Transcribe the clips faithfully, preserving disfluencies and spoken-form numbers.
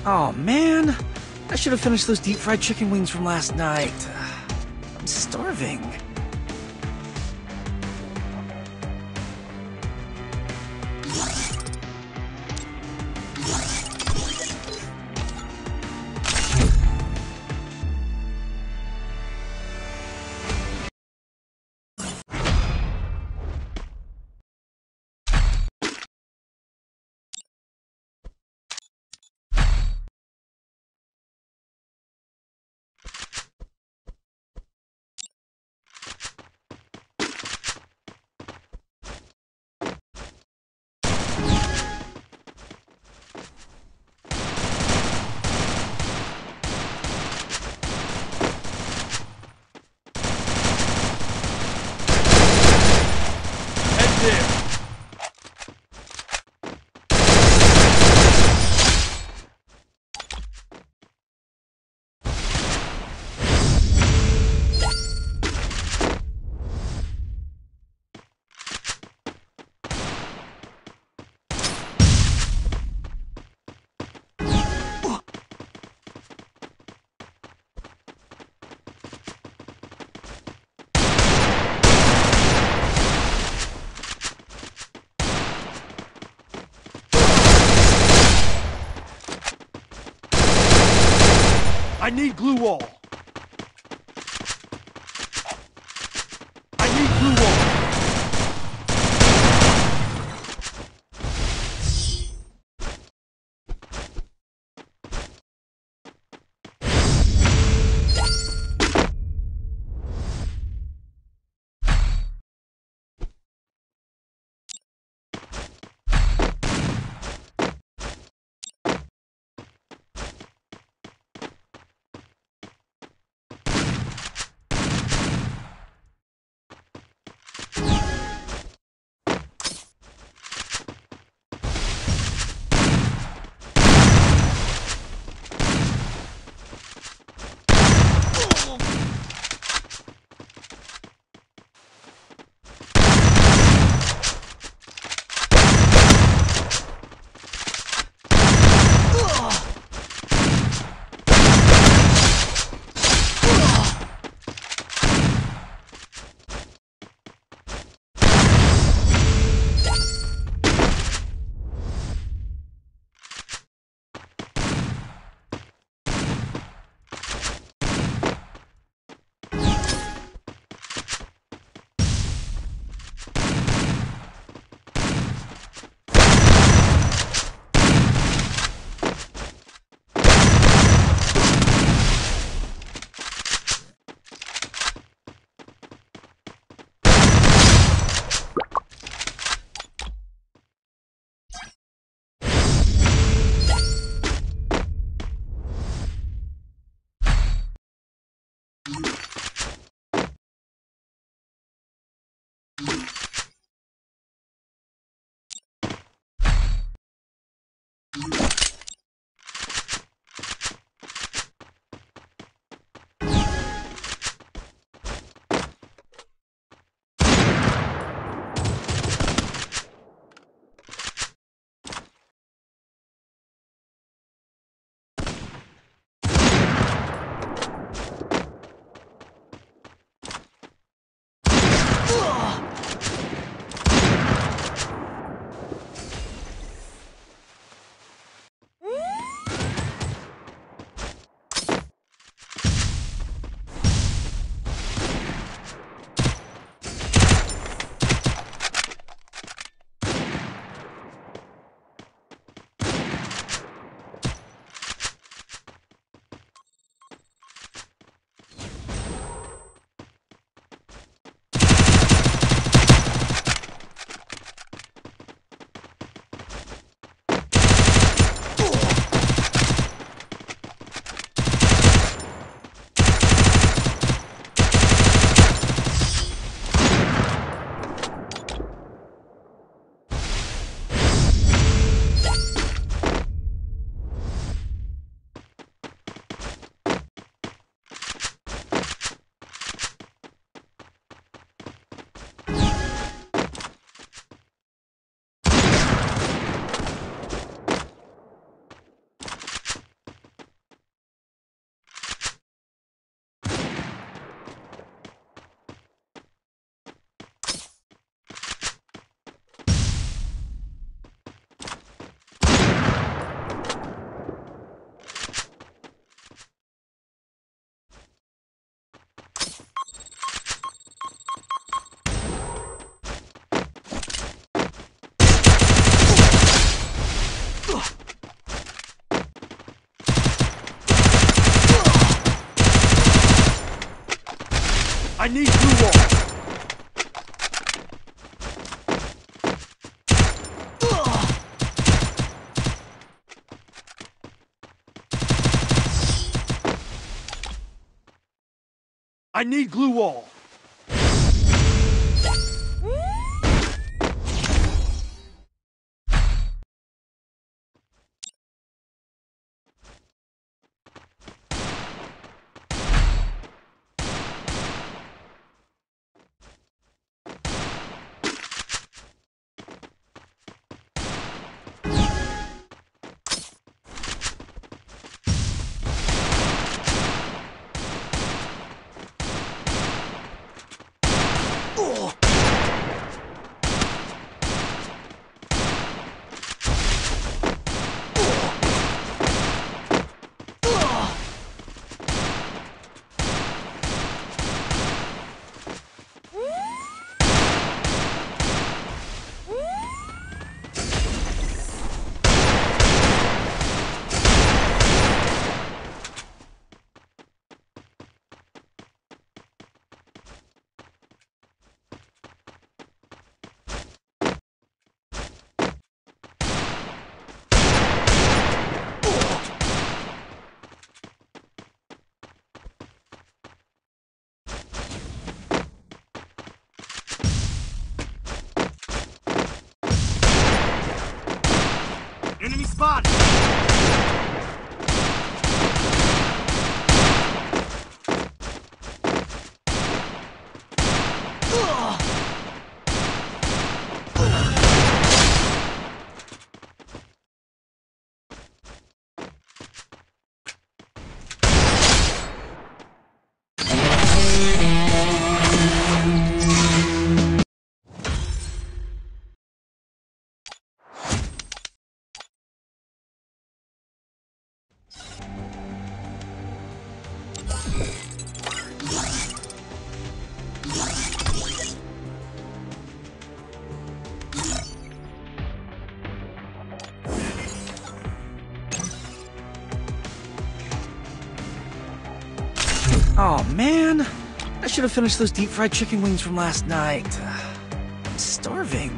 Oh man, I should have finished those deep fried chicken wings from last night. I'm starving. I need glue wall. I need glue wall. I need blue wall. I need glue wall. Enemy spotted! Oh man, I should have finished those deep fried chicken wings from last night. I'm starving.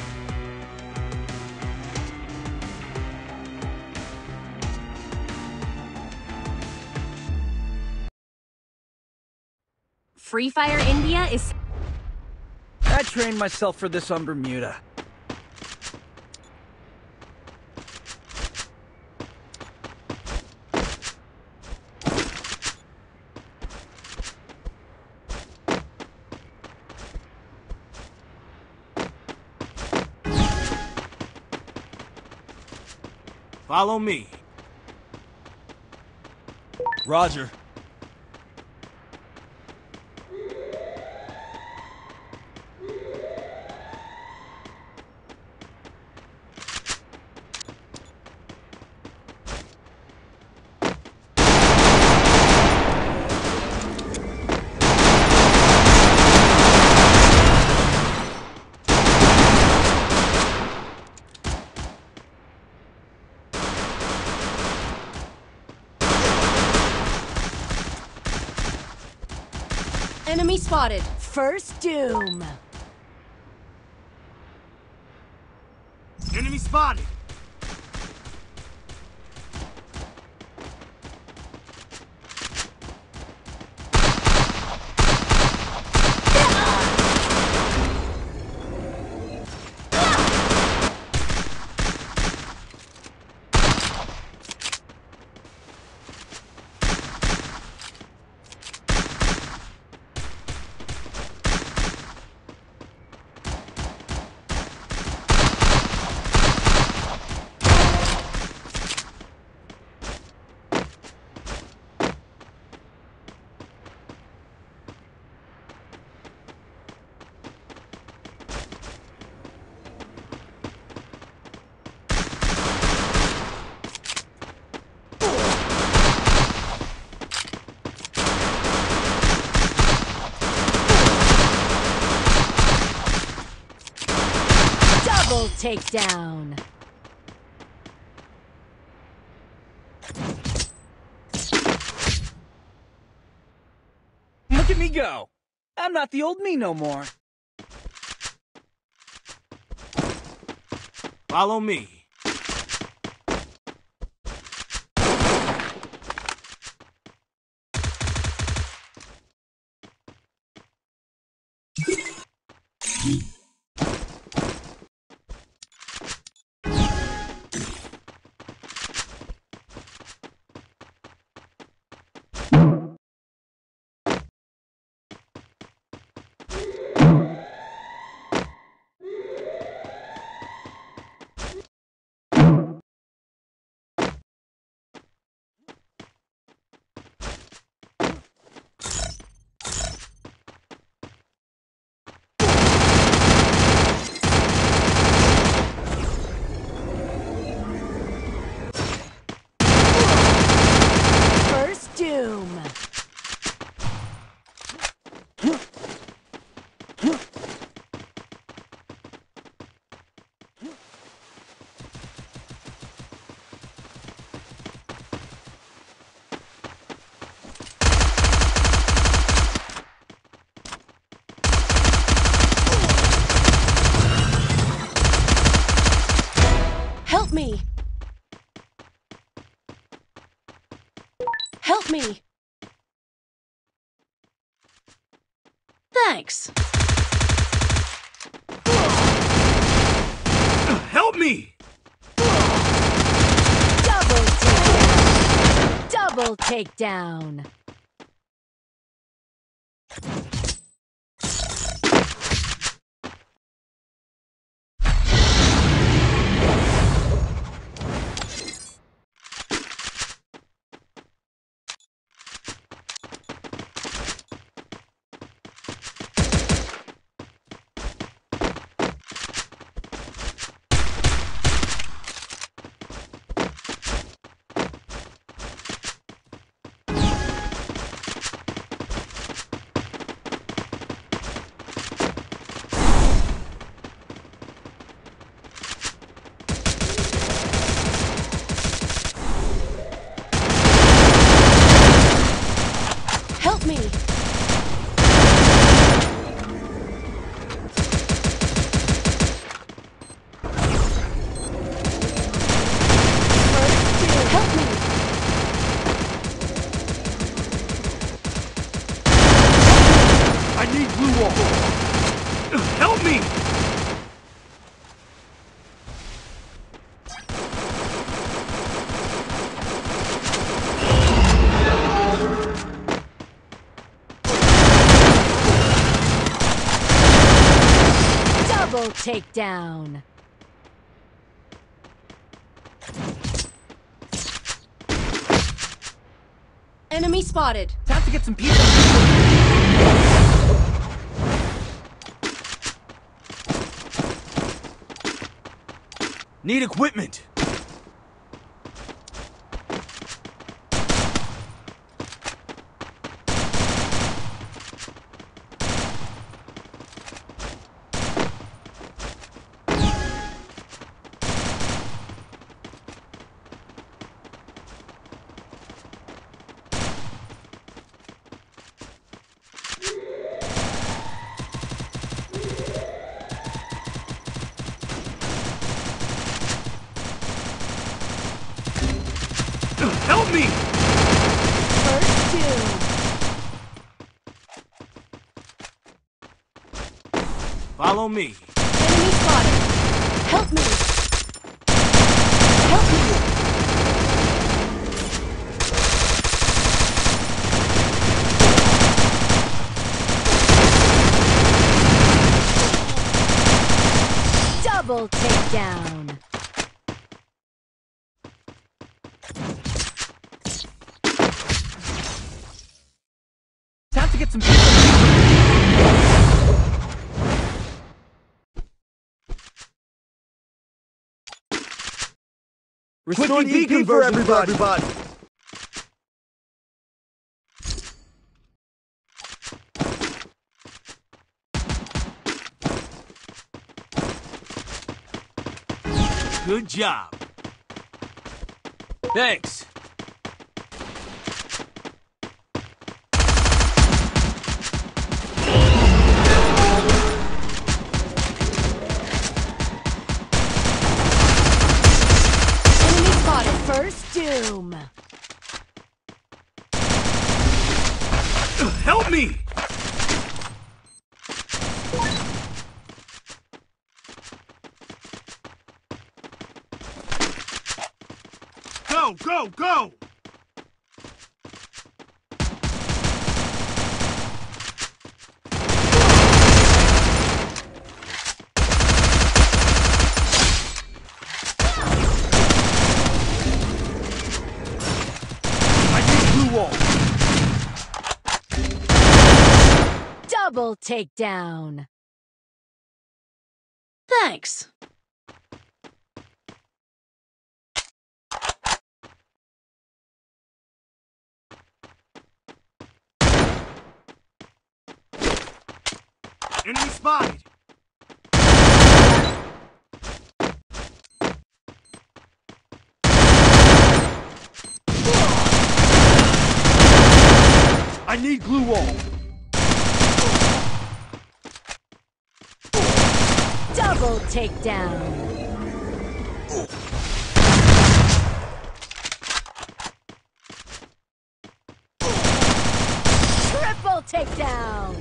Free Fire India is... I trained myself for this on Bermuda. Follow me. Roger. Enemy spotted. First doom. Enemy spotted. Double takedown. Look at me go! I'm not the old me no more. Follow me. First doom. Help me! Help me! Thanks! Help me! Double takedown! Double takedown! Help me! Help me! I need blue wall. Help me! Double takedown! Enemy spotted! Time to get some pizza. Need equipment. Help me! First doom! Follow me. Enemy spotted! Help me! Help me! Double takedown! Time to get some pizza. Restoring E P for everybody. everybody. Good job. Thanks. doom! Help me! Go, go, go! Double takedown! Thanks! Enemy spotted! I need glue wall. Double takedown! Triple takedown!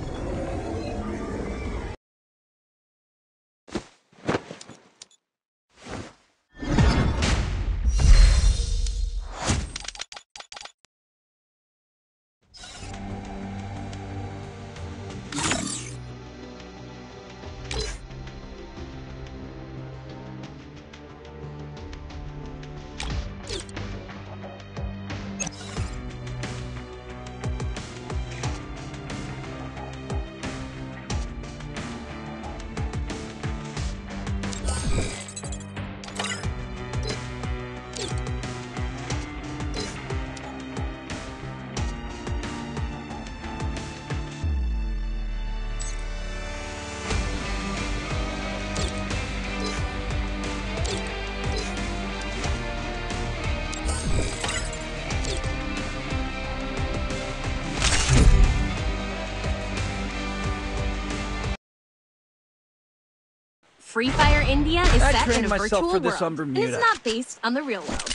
Free Fire India is I set trained in a myself virtual for this world. on Bermuda. It is not based on the real world.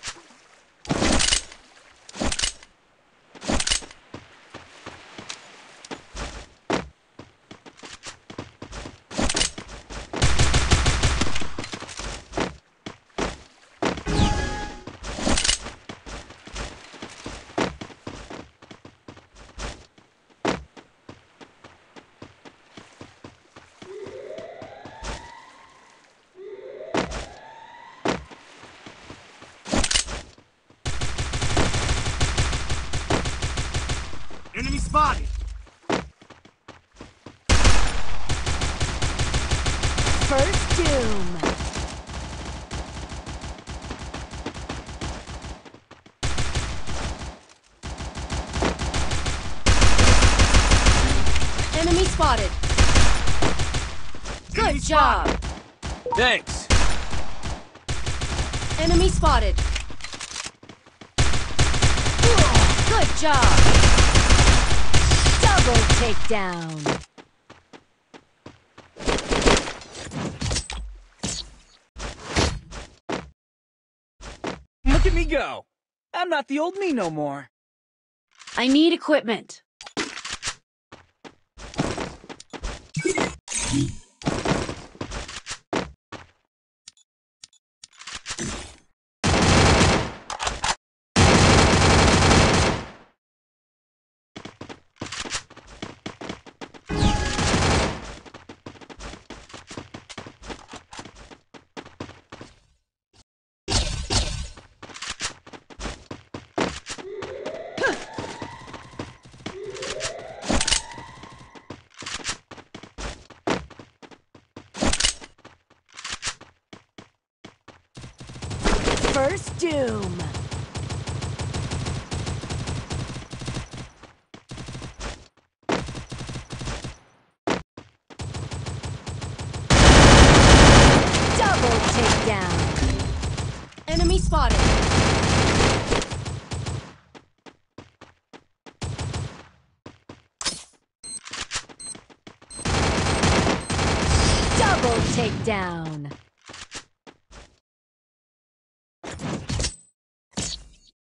Enemy spotted! First doom! Enemy spotted! Good Enemy job! spotted. Thanks. Enemy spotted! Good job! Double takedown! Look at me go. I'm not the old me no more. I need equipment. First doom! Double takedown! Enemy spotted! Double takedown!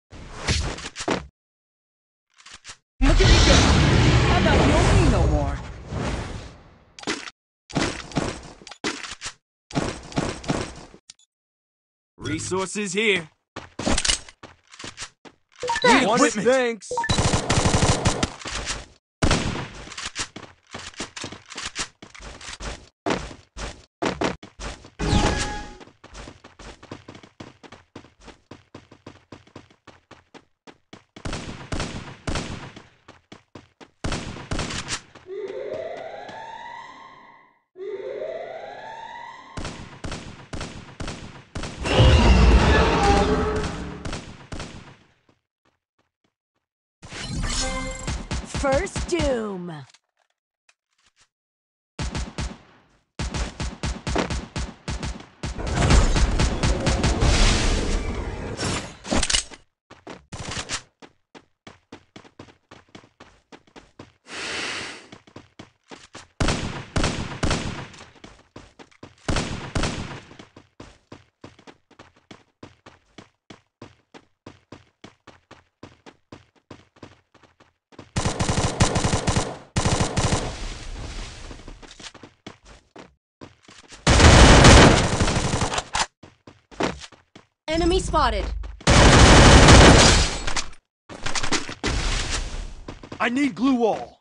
Resources here. Thanks. Want it, thanks. First doom. Enemy spotted. I need glue wall.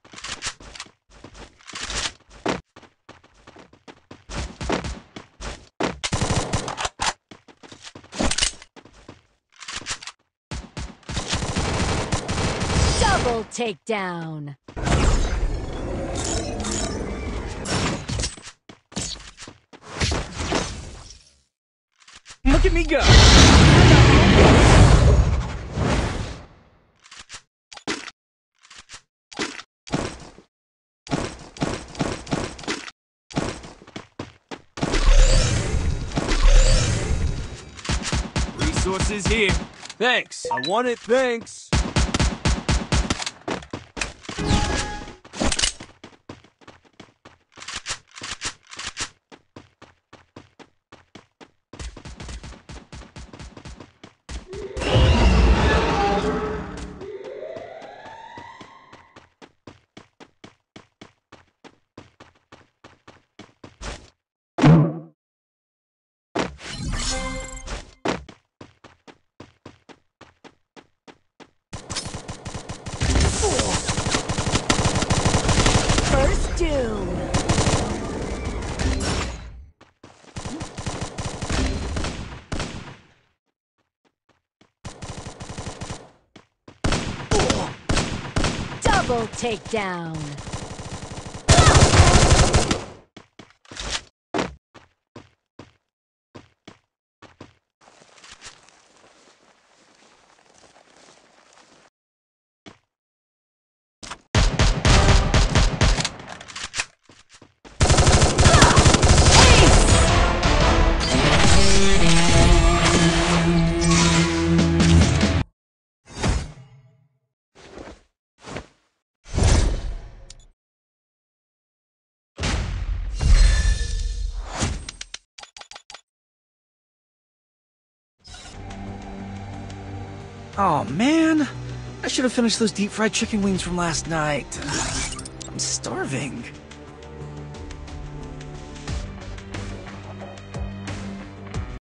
Double takedown. Look at me go! Resources here. Thanks. I want it, thanks. First doom. Double takedown. Oh man, I should have finished those deep fried chicken wings from last night. I'm starving.